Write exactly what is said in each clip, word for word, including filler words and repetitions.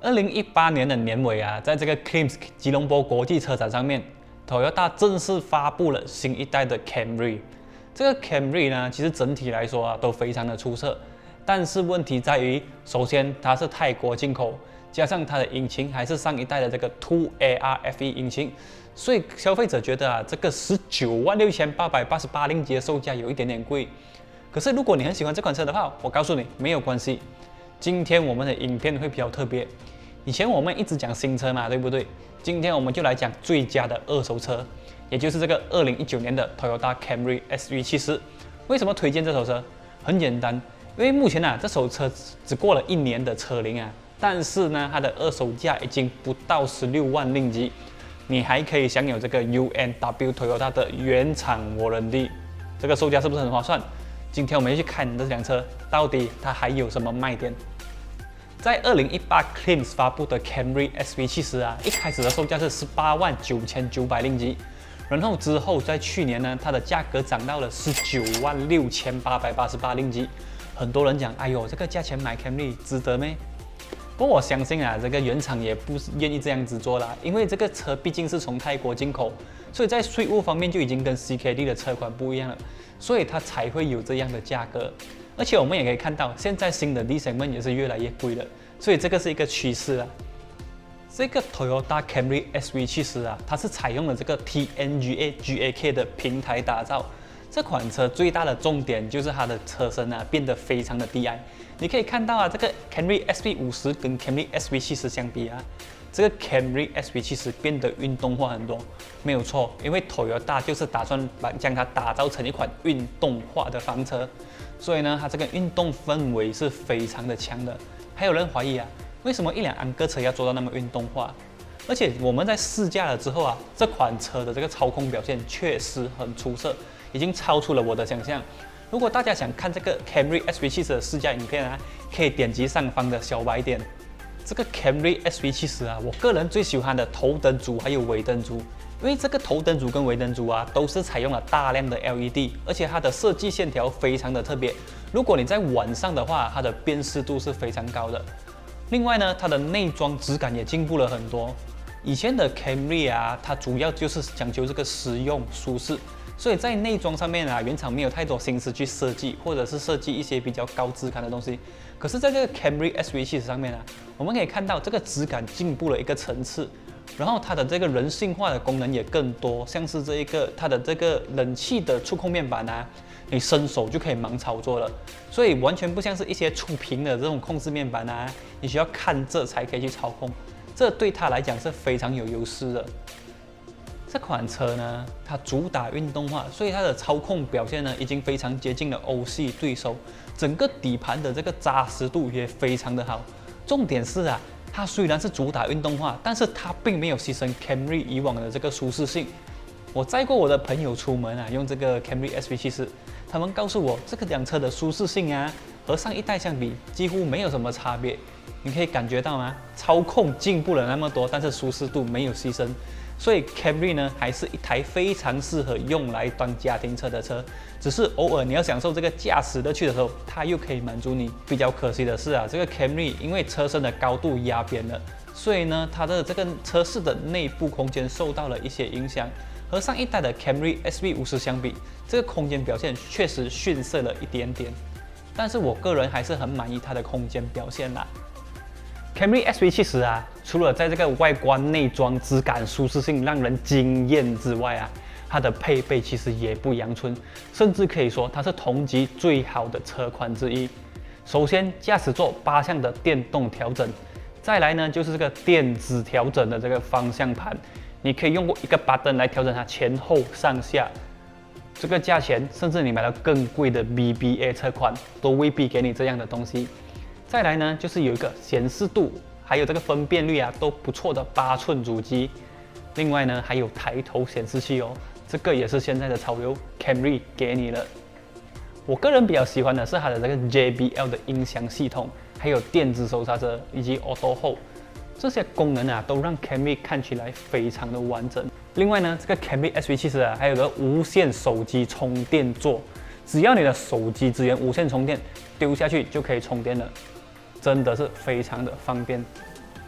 二零一八年的年尾啊，在这个 Clems 吉隆坡国际车展上面 ，Toyota 正式发布了新一代的 Camry。这个 Camry 呢，其实整体来说啊都非常的出色，但是问题在于，首先它是泰国进口，加上它的引擎还是上一代的这个 two A R F E 引擎，所以消费者觉得啊，这个十九万六千八百八十八令吉的售价有一点点贵。可是如果你很喜欢这款车的话，我告诉你没有关系。今天我们的影片会比较特别。以前我们一直讲新车嘛，对不对？今天我们就来讲最佳的二手车，也就是这个二零一九年的 Toyota Camry S V 七十。为什么推荐这手车？很简单，因为目前啊，这手车只过了一年的车龄啊，但是呢，它的二手价已经不到十六万令吉，你还可以享有这个 U N W Toyota 的原厂 warranty， 这个售价是不是很划算？今天我们就去看这辆车到底它还有什么卖点。在二零一八 Clems 发布的 Camry S V 七十啊，一开始的售价是十八万九千九百令吉，然后之后在去年呢，它的价格涨到了十九万六千八百八十八令吉。很多人讲，哎呦，这个价钱买 Camry 值得咩？不过我相信啊，这个原厂也不是愿意这样子做啦，因为这个车毕竟是从泰国进口，所以在税务方面就已经跟 C K D 的车款不一样了，所以它才会有这样的价格。而且我们也可以看到，现在新的 D segment 也是越来越贵了，所以这个是一个趋势啊。这个 Toyota Camry S V 七十啊，它是采用了这个 T N G A G A K 的平台打造。这款车最大的重点就是它的车身啊变得非常的低矮。你可以看到啊，这个 Camry S V 五十跟 Camry S V 七十相比啊，这个 Camry S V 七十变得运动化很多，没有错，因为 Toyota 就是打算把将它打造成一款运动化的房车，所以呢，它这个运动氛围是非常的强的。还有人怀疑啊，为什么一辆昂克车要做到那么运动化？而且我们在试驾了之后啊，这款车的这个操控表现确实很出色，已经超出了我的想象。如果大家想看这个 Camry S V 七十的试驾影片啊，可以点击上方的小白点。这个 Camry S V 七十啊，我个人最喜欢的头灯组还有尾灯组，因为这个头灯组跟尾灯组啊，都是采用了大量的 L E D， 而且它的设计线条非常的特别。如果你在晚上的话，它的辨识度是非常高的。另外呢，它的内装质感也进步了很多。以前的 Camry 啊，它主要就是讲究这个实用舒适，所以在内装上面啊，原厂没有太多心思去设计，或者是设计一些比较高质感的东西。可是在这个 Camry S V 七十上面啊，我们可以看到这个质感进步了一个层次，然后它的这个人性化的功能也更多，像是这一个它的这个冷气的触控面板啊，你伸手就可以盲操作了，所以完全不像是一些触屏的这种控制面板啊，你需要看着才可以去操控，这对它来讲是非常有优势的。这款车呢，它主打运动化，所以它的操控表现呢，已经非常接近了欧系对手。整个底盘的这个扎实度也非常的好。重点是啊，它虽然是主打运动化，但是它并没有牺牲 Camry 以往的这个舒适性。我载过我的朋友出门啊，用这个 Camry S V 七十，他们告诉我，这个辆车的舒适性啊，和上一代相比几乎没有什么差别。你可以感觉到吗？操控进步了那么多，但是舒适度没有牺牲。所以 Camry 呢，还是一台非常适合用来当家庭车的车，只是偶尔你要享受这个驾驶乐趣的时候，它又可以满足你。比较可惜的是啊，这个 Camry 因为车身的高度压扁了，所以呢，它的这个车室的内部空间受到了一些影响。和上一代的 Camry S V 五十相比，这个空间表现确实逊色了一点点，但是我个人还是很满意它的空间表现啦。Camry S V 七十啊，除了在这个外观、内装、质感、舒适性让人惊艳之外啊，它的配备其实也不阳春，甚至可以说它是同级最好的车款之一。首先，驾驶座八项的电动调整，再来呢就是这个电子调整的这个方向盘，你可以用过一个 button 来调整它前后上下。这个价钱，甚至你买到更贵的 B B A 车款，都未必给你这样的东西。再来呢，就是有一个显示度，还有这个分辨率啊，都不错的八寸主机。另外呢，还有抬头显示器哦，这个也是现在的潮流 ，Camry 给你了。我个人比较喜欢的是它的这个 J B L 的音响系统，还有电子手刹车以及 Auto Hold， 这些功能啊，都让 Camry 看起来非常的完整。另外呢，这个 Camry S V 七十啊，还有个无线手机充电座，只要你的手机支援无线充电，丢下去就可以充电了。真的是非常的方便。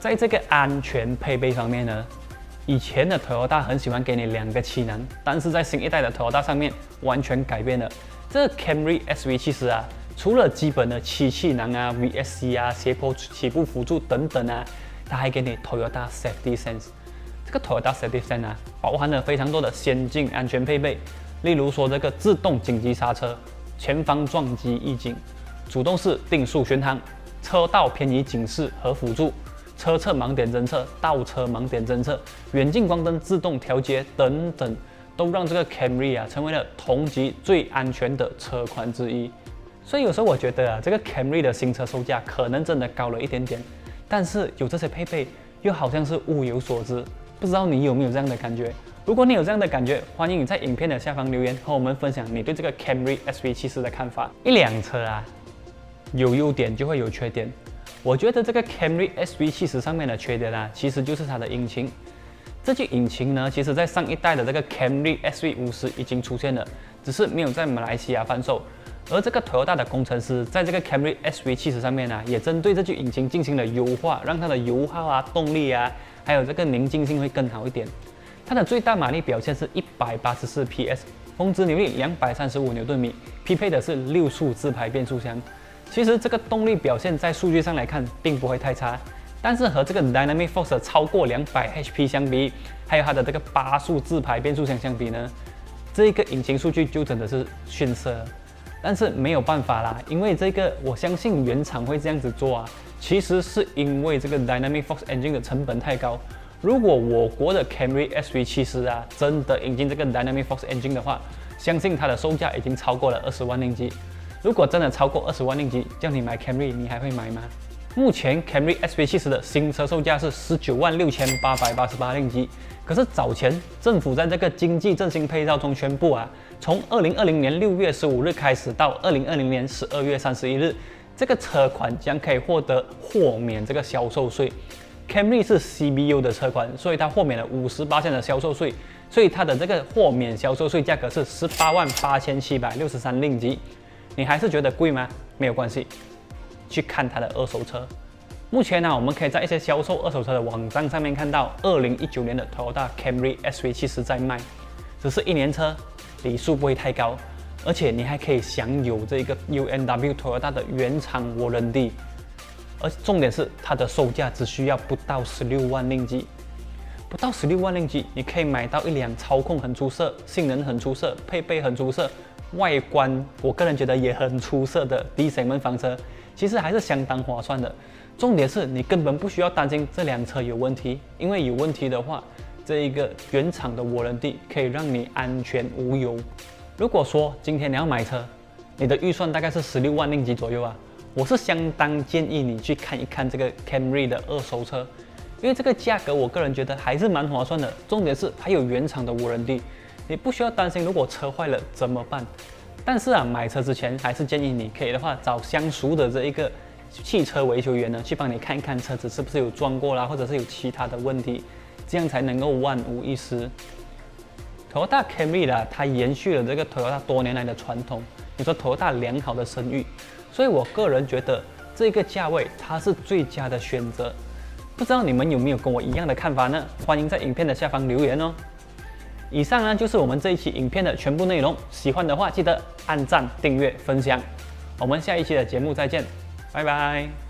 在这个安全配备方面呢，以前的 Toyota 很喜欢给你两个气囊，但是在新一代的 Toyota 上面完全改变了。这个 Camry S V 其实啊，除了基本的七气囊啊、V S C 啊、斜坡起步辅助等等啊，它还给你 Toyota Safety Sense。这个 Toyota Safety Sense 啊，包含了非常多的先进安全配备，例如说这个自动紧急刹车、前方撞击预警、主动式定速巡航、车道偏移警示和辅助、车侧盲点侦测、倒车盲点侦测、远近光灯自动调节等等，都让这个 Camry 啊成为了同级最安全的车款之一。所以有时候我觉得啊，这个 Camry 的新车售价可能真的高了一点点，但是有这些配备又好像是物有所值。不知道你有没有这样的感觉？如果你有这样的感觉，欢迎你在影片的下方留言，和我们分享你对这个 Camry S V 七十的看法。一辆车啊，有优点就会有缺点。我觉得这个 Camry S V 七十上面的缺点啊，其实就是它的引擎。这具引擎呢，其实在上一代的这个 Camry S V 五十已经出现了，只是没有在马来西亚贩售。而这个 Toyota 的工程师在这个 Camry S V 七十上面啊，也针对这具引擎进行了优化，让它的油耗啊、动力啊，还有这个宁静性会更好一点。它的最大马力表现是一百八十四匹 S， 峰值扭力两百三十五牛顿米，匹配的是六速自排变速箱。其实这个动力表现在数据上来看并不会太差，但是和这个 Dynamic Force 超过两百 H P 相比，还有它的这个八速自排变速箱相比呢，这个引擎数据就真的是逊色了。但是没有办法啦，因为这个我相信原厂会这样子做啊，其实是因为这个 Dynamic Force Engine 的成本太高。如果我国的 Camry S V 七十啊真的引进这个 Dynamic Force Engine 的话，相信它的售价已经超过了二十万令吉。如果真的超过二十万令吉，叫你买 Camry， 你还会买吗？目前 Camry S V 七十的新车售价是十九万六千八百八十八令吉。可是早前政府在这个经济振兴配套中宣布啊，从二零二零年六月十五日开始到二零二零年十二月三十一日，这个车款将可以获得豁免这个销售税。Camry 是 C B U 的车款，所以它豁免了 百分之五十八 的销售税，所以它的这个豁免销售税价格是十八万八千七百六十三令吉。你还是觉得贵吗？没有关系，去看它的二手车。目前呢，我们可以在一些销售二手车的网站上面看到，二零一九年的 Toyota Camry S V 七十在卖，只是一年车，里数不会太高，而且你还可以享有这个 U N W Toyota 的原厂 warranty， 而重点是它的售价只需要不到十六万令吉，不到十六万令吉，你可以买到一辆操控很出色、性能很出色、配备很出色、外观我个人觉得也很出色的 D segment 房车，其实还是相当划算的。重点是你根本不需要担心这辆车有问题，因为有问题的话，这一个原厂的warranty可以让你安全无忧。如果说今天你要买车，你的预算大概是十六万令吉左右啊，我是相当建议你去看一看这个 Camry 的二手车，因为这个价格我个人觉得还是蛮划算的。重点是还有原厂的warranty，你不需要担心如果车坏了怎么办。但是啊，买车之前还是建议你可以的话找相熟的这一个汽车维修员呢，去帮你看一看车子是不是有撞过啦，或者是有其他的问题，这样才能够万无一失。Toyota Camry 啦，它延续了这个 Toyota 多年来的传统，也说 Toyota 良好的声誉，所以我个人觉得这个价位它是最佳的选择。不知道你们有没有跟我一样的看法呢？欢迎在影片的下方留言哦。以上呢就是我们这一期影片的全部内容，喜欢的话记得按赞、订阅、分享。我们下一期的节目再见。拜拜。